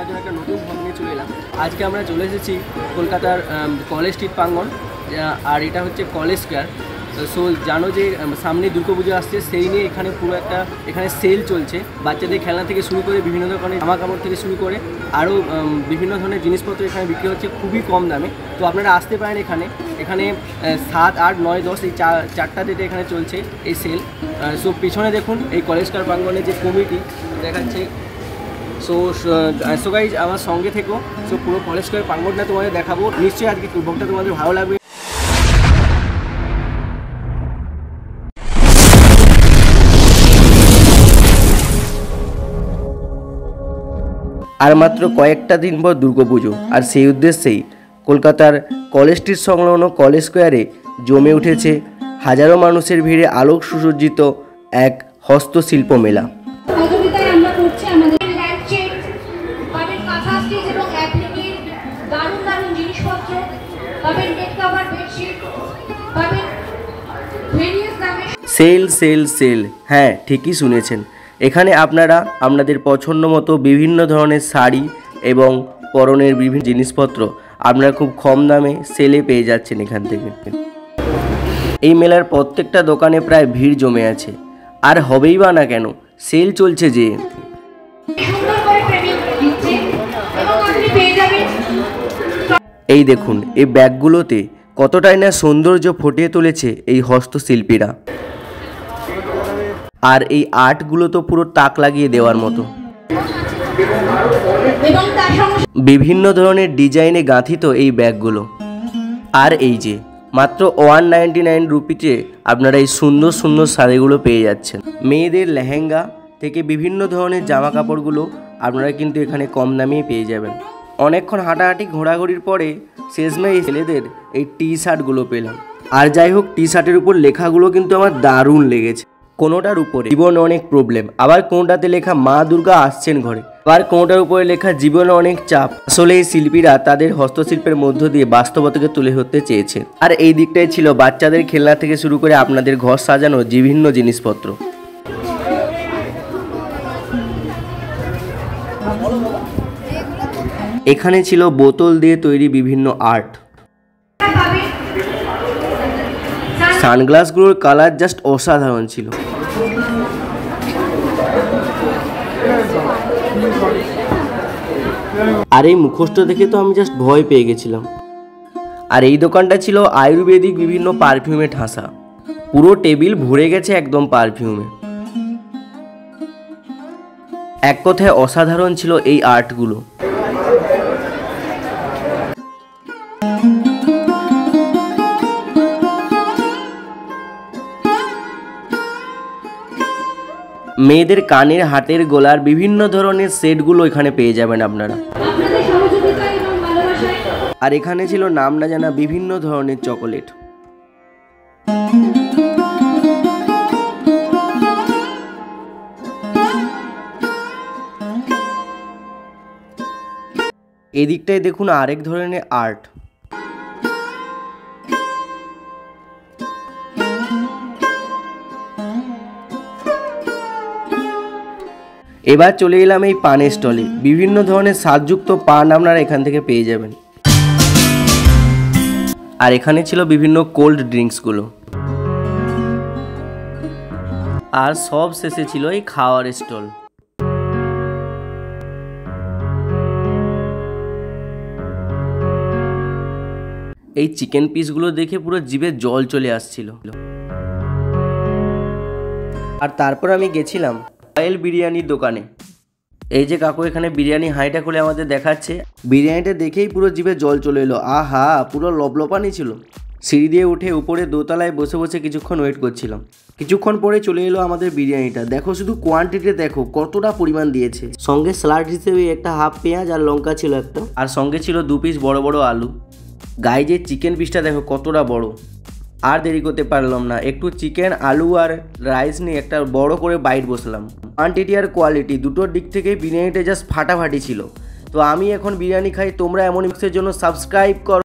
করার জন্য একটা নতুন ভাব নিয়ে চলে এলাম। আজকে আমরা চলে এসেছি কলকাতার কলেজ স্ট্রিট প্রাঙ্গণ, আর এটা হচ্ছে কলেজ স্কোয়ার। সো জানো যে সামনে দুর্গাপুজো আসছে, সেই নিয়ে এখানে পুরো একটা এখানে সেল চলছে। বাচ্চাদের খেলনা থেকে শুরু করে বিভিন্ন ধরনের জামা কাপড় থেকে শুরু করে আরও বিভিন্ন ধরনের জিনিসপত্র এখানে বিক্রি হচ্ছে খুবই কম দামে। তো আপনারা আসতে পারেন এখানে। 7, 8, 9, 10 এই চারটা ডেটে এখানে চলছে এই সেল। সো পিছনে দেখুন এই কলেজ স্কোয়ার প্রাঙ্গণের যে কমিটি দেখাচ্ছে। সো গাইজ আমার সঙ্গে থেকো। সো পুরো কলেজ স্কোয়ার প্রাঙ্গণটা তোমাদের দেখাবো। নিশ্চয়ই আজকে ব্লগটা তোমাদের ভালো লাগবে। আর মাত্র কয়েকটা দিন পর দুর্গাপুজো, আর সেই উদ্দেশ্যেই কলকাতার কলেজ স্ট্রিট সংলগ্ন কলেজ স্কোয়ারে জমে উঠেছে হাজারো মানুষের ভিড়ে আলোক সুসজ্জিত এক হস্তশিল্প মেলা। সেল সেল সেল, হ্যাঁ ঠিকই শুনেছেন। এখানে আপনারা আপনাদের পছন্দ মতো বিভিন্ন ধরনের শাড়ি এবং পরনের বিভিন্ন জিনিসপত্র আপনারা খুব কম দামে সেলে পেয়ে যাচ্ছেন এখান থেকে। এই মেলার প্রত্যেকটা দোকানে প্রায় ভিড় জমে আছে, আর হবেই বা না কেন, সেল চলছে যে। এই দেখুন এই ব্যাগগুলোতে কতটাই না সৌন্দর্য ফুটিয়ে তুলেছে এই হস্তশিল্পীরা। আর এই আর্টগুলো তো পুরো তাক লাগিয়ে দেওয়ার মতো। বিভিন্ন ধরনের ডিজাইনে গাঁথিত এই ব্যাগগুলো। আর এই যে মাত্র 199 রুপিতে আপনারা এই সুন্দর সুন্দর শাড়িগুলো পেয়ে যাচ্ছেন। মেয়েদের লেহেঙ্গা থেকে বিভিন্ন ধরনের জামা কাপড়গুলো আপনারা কিন্তু এখানে কম দামেই পেয়ে যাবেন। অনেকক্ষণ হাঁটাহাঁটি ঘোরাঘুরির পরে শেষমেশ ছেলেদের এই টি শার্টগুলো পেলাম। আর যাই হোক, টি শার্টের উপর লেখাগুলো কিন্তু আমার দারুণ লেগেছে। কোনোটার উপরে জীবনে অনেক প্রবলেম, আবার কোনোটাতে লেখা মা দুর্গা আসছেন ঘরে, আবার কোনোটার উপরে লেখা জীবনে অনেক চাপ। আসলে এই শিল্পীরা তাদের হস্তশিল্পের মধ্য দিয়ে বাস্তবতাকে তুলে ধরতে চেয়েছে। আর এই দিকটাই ছিল বাচ্চাদের খেলনা থেকে শুরু করে আপনাদের ঘর সাজানো বিভিন্ন জিনিসপত্র। এখানে ছিল বোতল দিয়ে তৈরি বিভিন্ন আর্ট। সানগ্লাসগুলোর কালার জাস্ট অসাধারণ ছিল। আর এই মুখোশটা দেখে তো আমি জাস্ট ভয় পেয়ে গেছিলাম। আর এই দোকানটা ছিল আয়ুর্বেদিক বিভিন্ন পারফিউমে ঠাসা। পুরো টেবিল ভরে গেছে একদম পারফিউমে। এক কথায় অসাধারণ ছিল এই আর্টগুলো। মেয়েদের কানের, হাতের গোলার বিভিন্ন ধরনের সেটগুলো এখানে পেয়ে যাবেন আপনারা। আর এখানে ছিল নাম না জানা বিভিন্ন ধরনের চকোলেট। এদিকটায় দেখুন আরেক ধরনের আর্ট। এবার চলে এলাম এই পানের স্টলে। বিভিন্ন ধরনের স্বাদযুক্ত পান আপনারা এখান থেকে পেয়ে যাবেন। আর এখানে ছিল বিভিন্ন কোল্ড ড্রিঙ্কসগুলো। আর সব শেষে ছিল এই খাওয়ার স্টল। এই চিকেন পিসগুলো দেখে পুরো জিভে জল চলে আসছিল। আর তারপর আমি গেছিলাম রয়্যাল বিরিয়ানির দোকানে। এই যে কাকু এখানে বিরিয়ানি হাঁড়িটা খুলে আমাদের দেখাচ্ছে। বিরিয়ানিটা দেখেই পুরো জিভে জল চলে এলো। আহা, পুরো লবলপানি ছিল। সিঁড়ি দিয়ে উঠে উপরে দোতলায় বসে বসে কিছুক্ষণ ওয়েট করছিলাম। কিছুক্ষণ পরে চলে এলো আমাদের বিরিয়ানিটা। দেখো শুধু কোয়ান্টিটি দেখো কতটা পরিমাণ দিয়েছে। সঙ্গে স্যালাড হিসেবে একটা হাফ পেঁয়াজ আর লঙ্কা ছিল একটা, আর সঙ্গে ছিল 2 পিস বড় বড় আলু। গায়ে যে চিকেন পিসটা দেখো কতটা বড়। আর দেরি করতে পারলাম না, একটু চিকেন, আলু আর রাইস নিয়ে একটা বড় করে বাইট বসলাম। কোয়ান্টিটি আর কোয়ালিটি দুটোর দিক থেকে বিরিয়ানিটা জাস্ট ফাটাফাটি ছিল। তো আমি এখন বিরিয়ানি খাই। তোমরা এমন মিক্সের জন্য সাবস্ক্রাইব করো।